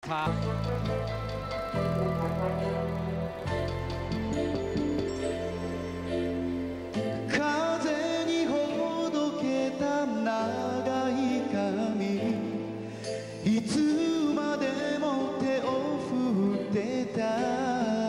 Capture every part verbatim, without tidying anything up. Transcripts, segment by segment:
風にほどけた長い髪、いつまでも手を振ってた。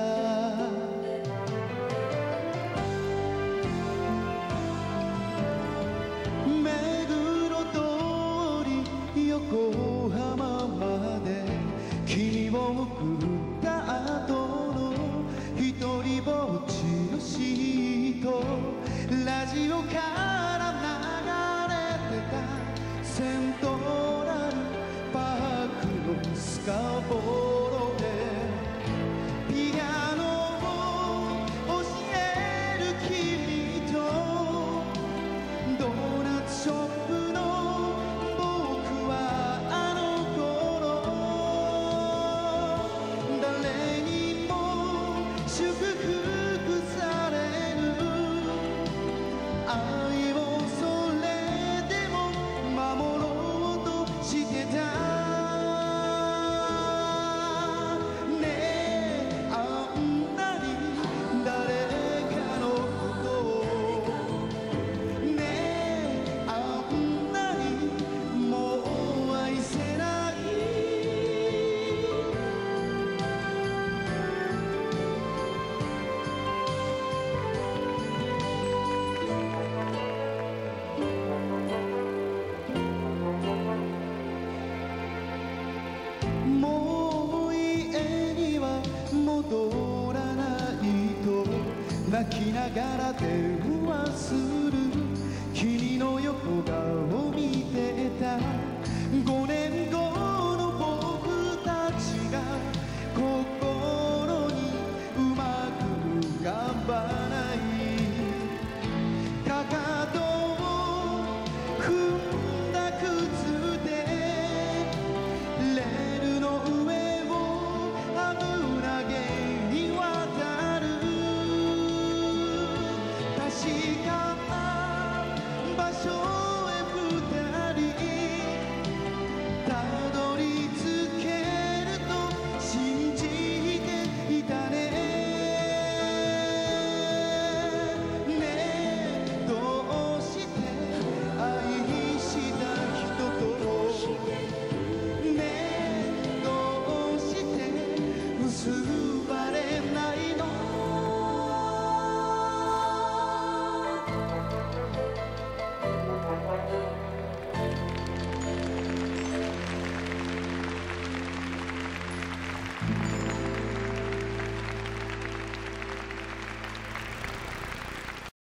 目黒通り横浜まで君を送った後の一人ぼっちのシート、ラジオから流れてたセントラルパークのスカボロでピアノを教える君とドーナツショップの僕はあの頃誰にも祝福される愛をそれでも守ろうとしてた。ねえあんなに誰かのことを、ねえあんなにもう愛せない。もう家には戻らないと泣きながら電話する君の横顔